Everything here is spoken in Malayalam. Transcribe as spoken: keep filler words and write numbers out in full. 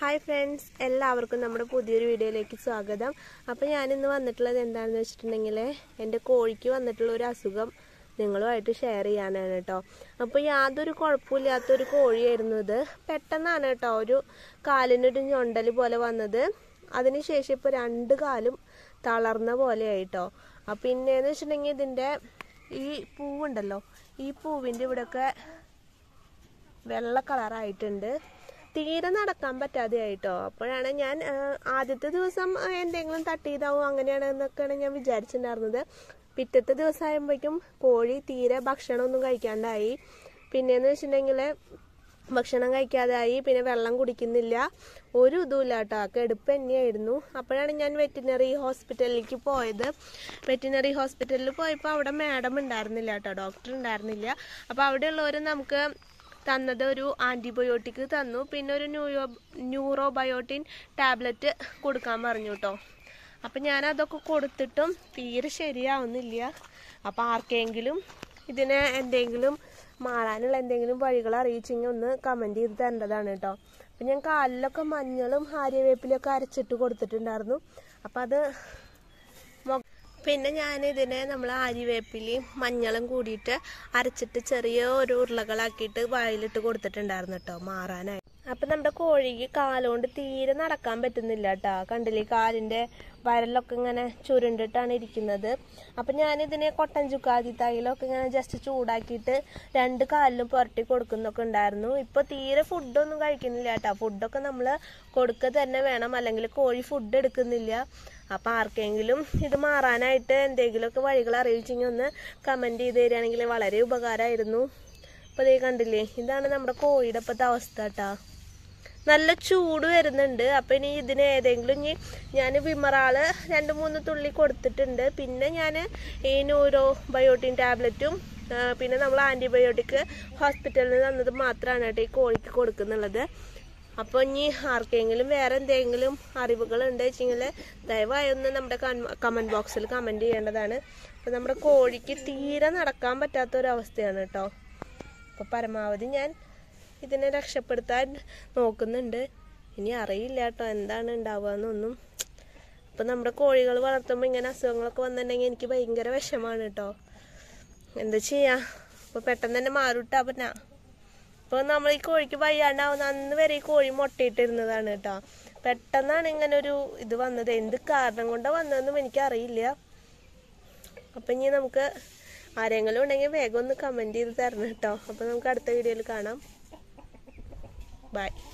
ഹായ് ഫ്രണ്ട്സ്, എല്ലാവർക്കും നമ്മുടെ പുതിയൊരു വീഡിയോയിലേക്ക് സ്വാഗതം. അപ്പോൾ ഞാനിന്ന് വന്നിട്ടുള്ളത് എന്താണെന്ന് വെച്ചിട്ടുണ്ടെങ്കിൽ എൻ്റെ കോഴിക്ക് വന്നിട്ടുള്ള ഒരു അസുഖം നിങ്ങളുമായിട്ട് ഷെയർ ചെയ്യാനാണ് കേട്ടോ. അപ്പോൾ യാതൊരു കുഴപ്പമില്ലാത്തൊരു കോഴിയായിരുന്നു ഇത്. പെട്ടെന്നാണ് കേട്ടോ ഒരു കാലിനൊരു ഞൊണ്ടൽ പോലെ വന്നത്. അതിനുശേഷം ഇപ്പോൾ രണ്ട് കാലും തളർന്ന പോലെ ആയിട്ടോ. അപ്പം പിന്നെയെന്ന് വെച്ചിട്ടുണ്ടെങ്കിൽ ഇതിൻ്റെ ഈ പൂവുണ്ടല്ലോ, ഈ പൂവിൻ്റെ ഇവിടെയൊക്കെ വെള്ള കളറായിട്ടുണ്ട്. തീരെ നടക്കാൻ പറ്റാതെ ആയിട്ടോ. അപ്പോഴാണ് ഞാൻ ആദ്യത്തെ ദിവസം എന്തെങ്കിലും തട്ടിയതാവും അങ്ങനെയാണെന്നൊക്കെയാണ് ഞാൻ വിചാരിച്ചിട്ടുണ്ടായിരുന്നത്. പിറ്റത്തെ ദിവസം ആകുമ്പോഴേക്കും കോഴി തീരെ ഭക്ഷണമൊന്നും കഴിക്കാണ്ടായി. പിന്നെയെന്ന് വെച്ചിട്ടുണ്ടെങ്കിൽ ഭക്ഷണം കഴിക്കാതായി, പിന്നെ വെള്ളം കുടിക്കുന്നില്ല, ഒരു ഇതുമില്ല കേട്ടോ, കെടുപ്പ് തന്നെയായിരുന്നു. അപ്പോഴാണ് ഞാൻ വെറ്റിനറി ഹോസ്പിറ്റലിലേക്ക് പോയത്. വെറ്റിനറി ഹോസ്പിറ്റലിൽ പോയപ്പോൾ അവിടെ മാഡം ഉണ്ടായിരുന്നില്ല കേട്ടോ, ഡോക്ടർ ഉണ്ടായിരുന്നില്ല. അപ്പോൾ അവിടെയുള്ളവർ നമുക്ക് തന്നത് ഒരു ആൻറ്റിബയോട്ടിക് തന്നു, പിന്നെ ഒരു ന്യൂയോ ന്യൂറോബയോട്ടിൻ ടാബ്ലറ്റ് കൊടുക്കാൻ പറഞ്ഞു കേട്ടോ. അപ്പം ഞാനതൊക്കെ കൊടുത്തിട്ടും തീരെ ശരിയാവുന്നില്ല. അപ്പോൾ ആർക്കെങ്കിലും ഇതിനെ എന്തെങ്കിലും മാറാനുള്ള എന്തെങ്കിലും വഴികൾ അറിയിച്ചെങ്കിൽ ഒന്ന് കമൻറ്റ് ചെയ്ത് തരേണ്ടതാണ് കേട്ടോ. അപ്പം ഞാൻ കാലിലൊക്കെ മഞ്ഞളും ആര്യവേപ്പിലൊക്കെ അരച്ചിട്ട് കൊടുത്തിട്ടുണ്ടായിരുന്നു. അപ്പം അത് പിന്നെ ഞാനിതിനെ നമ്മൾ ആര്യവേപ്പിലയും മഞ്ഞളും കൂടിയിട്ട് അരച്ചിട്ട് ചെറിയ ഒരു ഉരുളകളാക്കിയിട്ട് വായിലിട്ട് കൊടുത്തിട്ടുണ്ടായിരുന്നു കേട്ടോ, മാറാനായി. അപ്പം നമ്മുടെ കോഴിക്ക് കാലുകൊണ്ട് തീരെ നടക്കാൻ പറ്റുന്നില്ല കേട്ടോ. കണ്ടില്ലേ, കാലിൻ്റെ വരലൊക്കെ ഇങ്ങനെ ചുരുണ്ടിട്ടാണ് ഇരിക്കുന്നത്. അപ്പം ഞാനിതിനെ കൊട്ടൻ ചുക്കാതി തൈലൊക്കെ ഇങ്ങനെ ജസ്റ്റ് ചൂടാക്കിയിട്ട് രണ്ട് കാലിലും പുരട്ടി കൊടുക്കുന്നൊക്കെ ഉണ്ടായിരുന്നു. ഇപ്പോൾ തീരെ ഫുഡൊന്നും കഴിക്കുന്നില്ല കേട്ടോ. ഫുഡൊക്കെ നമ്മൾ കൊടുക്കുക തന്നെ വേണം, അല്ലെങ്കിൽ കോഴി ഫുഡ് എടുക്കുന്നില്ല. അപ്പം ആർക്കെങ്കിലും ഇത് മാറാനായിട്ട് എന്തെങ്കിലുമൊക്കെ വഴികൾ അറിയിച്ചെങ്കിൽ ഒന്ന് കമൻറ്റ് ചെയ്ത് തരികയാണെങ്കിൽ വളരെ ഉപകാരമായിരുന്നു. അപ്പോൾ ഇതേ കണ്ടില്ലേ, ഇതാണ് നമ്മുടെ കോഴിയുടെ ഇപ്പോഴത്തെ അവസ്ഥ കേട്ടോ. നല്ല ചൂട് വരുന്നുണ്ട്. അപ്പം ഇനി ഇതിന് ഏതെങ്കിലും ഇനി ഞാൻ വിമറാള് രണ്ട് മൂന്ന് തുള്ളി കൊടുത്തിട്ടുണ്ട്. പിന്നെ ഞാൻ ഈ ന്യൂറോ ബയോട്ടിൻ ടാബ്ലറ്റും പിന്നെ നമ്മൾ ആൻറ്റിബയോട്ടിക് ഹോസ്പിറ്റലിൽ തന്നത് മാത്രമാണ് കേട്ടോ ഈ കോഴിക്ക് കൊടുക്കുന്നുള്ളത്. അപ്പോൾ ഇനി ആർക്കെങ്കിലും വേറെ എന്തെങ്കിലും അറിവുകൾ ഉണ്ട് വെച്ചെങ്കിൽ ദയവായി ഒന്ന് നമ്മുടെ കമൻറ്റ് ബോക്സിൽ കമൻറ്റ് ചെയ്യേണ്ടതാണ്. അപ്പോൾ നമ്മുടെ കോഴിക്ക് തീരെ നടക്കാൻ പറ്റാത്തൊരവസ്ഥയാണ് കേട്ടോ. അപ്പോൾ പരമാവധി ഞാൻ ഇതിനെ രക്ഷപ്പെടുത്താൻ നോക്കുന്നുണ്ട്. ഇനി അറിയില്ല കേട്ടോ എന്താണ് ഉണ്ടാവുക എന്നൊന്നും. അപ്പം നമ്മുടെ കോഴികൾ വളർത്തുമ്പോൾ ഇങ്ങനെ അസുഖങ്ങളൊക്കെ വന്നിട്ടുണ്ടെങ്കിൽ എനിക്ക് ഭയങ്കര വിഷമാണ് കേട്ടോ. എന്താ ചെയ്യുക, അപ്പോൾ പെട്ടെന്ന് തന്നെ മാറിട്ടാ. പിന്നെ അപ്പോൾ നമ്മൾ ഈ കോഴിക്ക് വയ്യാണ്ടാവുന്ന അന്ന് വരെ ഈ കോഴി മുട്ടയിട്ടിരുന്നതാണ് കേട്ടോ. പെട്ടെന്നാണ് ഇങ്ങനെ ഒരു ഇത് വന്നത്. എന്ത് കാരണം കൊണ്ടാണ് വന്നതെന്നും എനിക്കറിയില്ല. അപ്പം ഇനി നമുക്ക് ആരെങ്കിലും ഉണ്ടെങ്കിൽ വേഗം ഒന്ന് കമൻറ്റ് ചെയ്ത് തരണം കേട്ടോ. അപ്പോൾ നമുക്ക് അടുത്ത വീഡിയോയിൽ കാണാം. Bye.